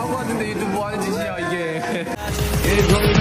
것 같은데 이게 또 뭐 하는 짓이야 이게.